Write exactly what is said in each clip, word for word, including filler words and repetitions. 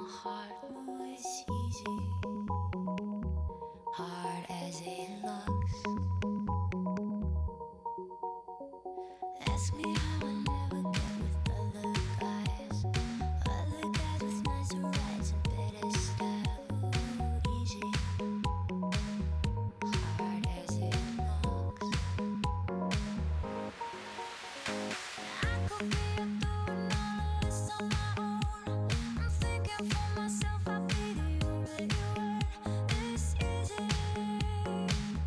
heart moves easy, hard as it looks. Ask me how I never get with other guys, other guys with nicer rides and better style. Ooh, easy, hard as it looks. I could be a doing all this on my own. I'm thinking for myself, I'll be the only one. This easy.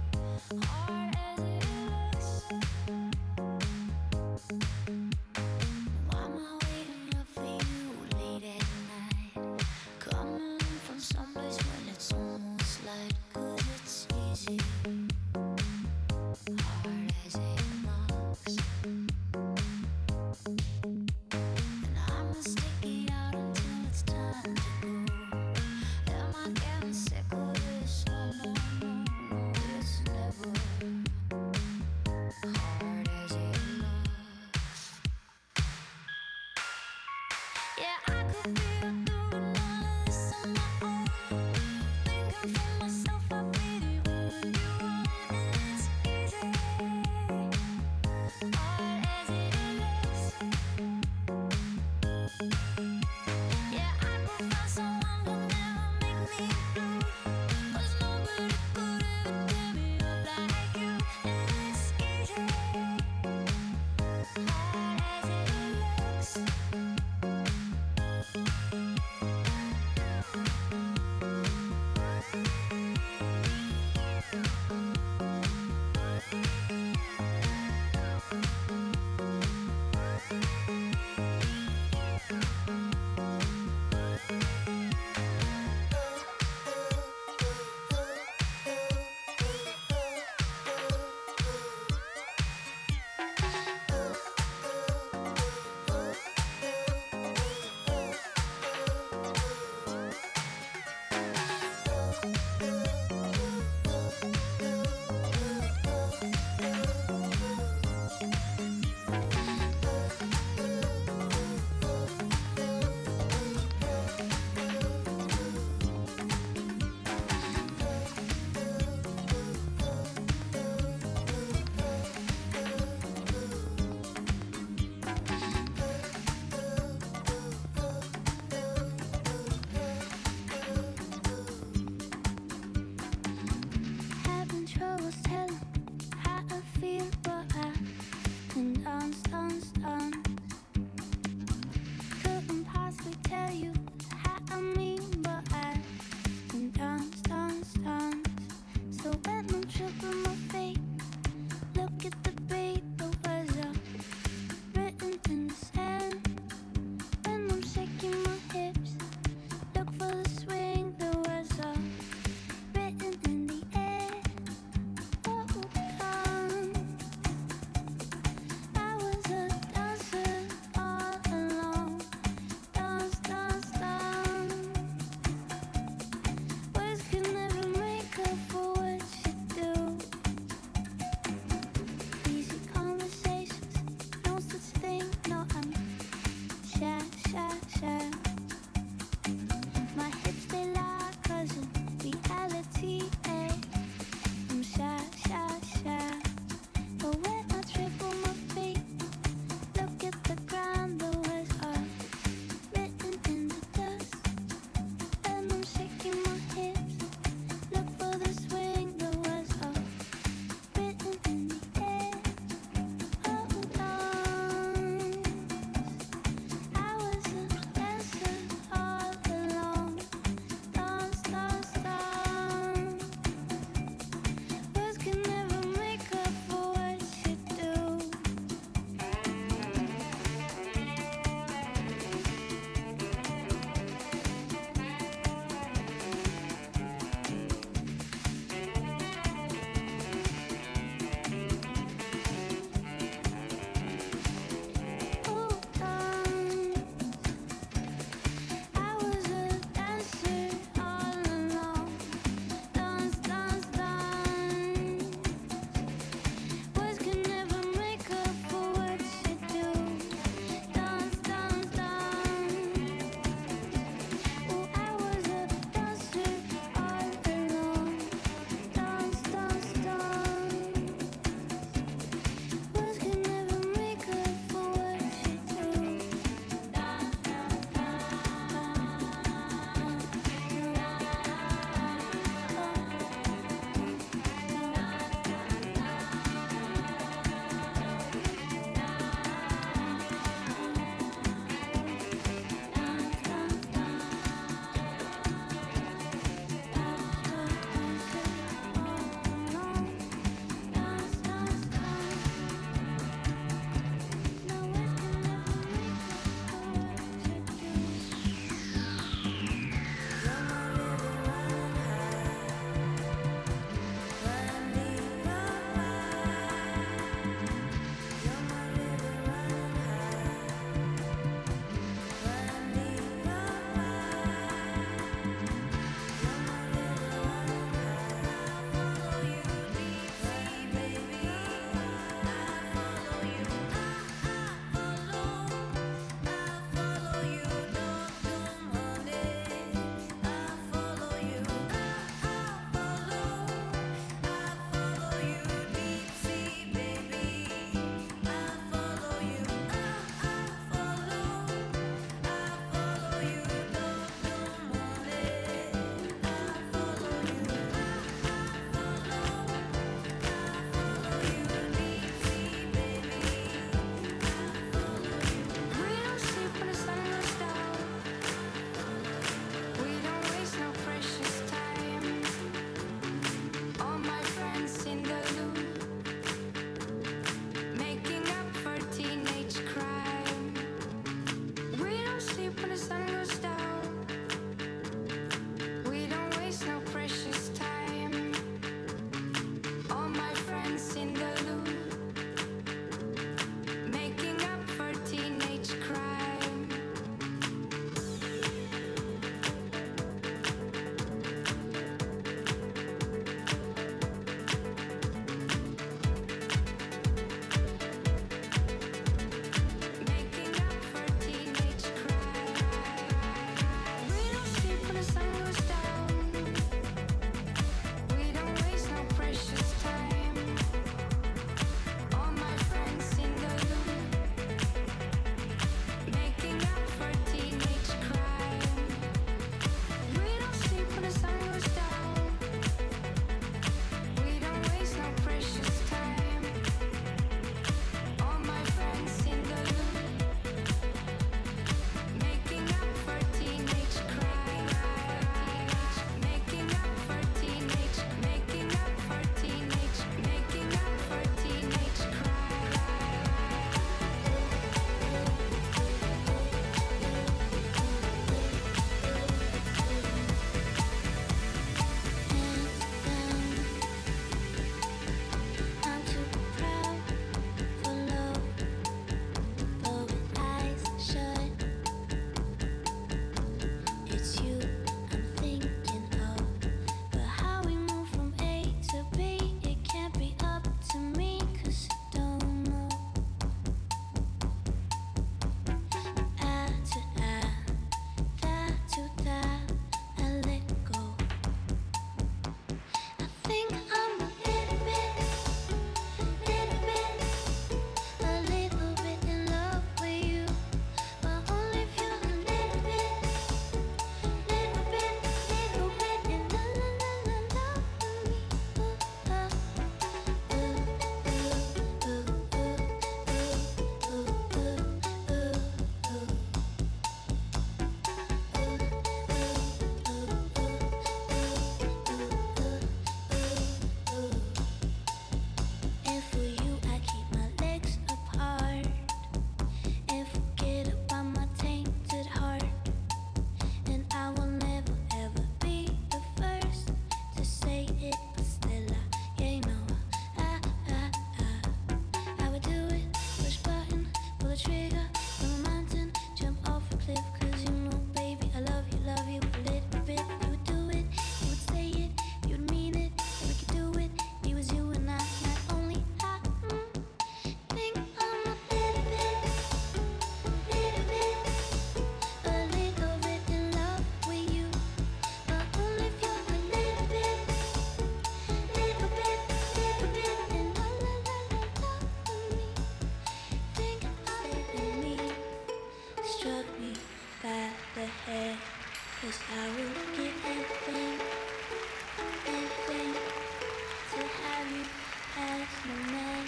by the hair, 'cause I would give anything, anything to have you as my man.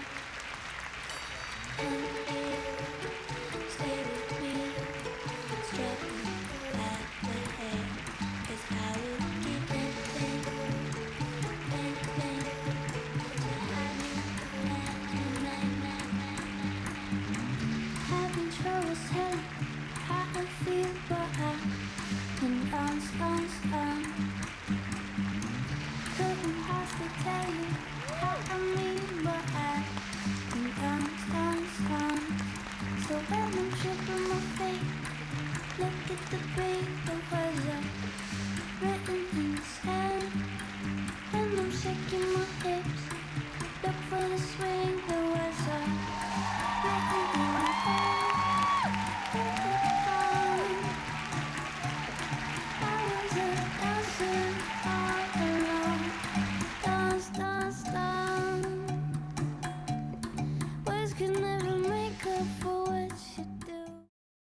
And here, stay with me, struck by the hair, 'cause I would give anything, anything to have you as my man, man, man, man. Having trouble telling how I feel, but I can dance, dance, dance. Couldn't hardly tell you how I mean, but I can dance, dance, dance. So when I'm tripping my feet, look at the beat, the words are written in the sand.